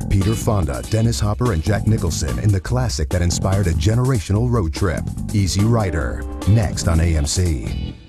with Peter Fonda, Dennis Hopper, and Jack Nicholson in the classic that inspired a generational road trip, Easy Rider, next on AMC.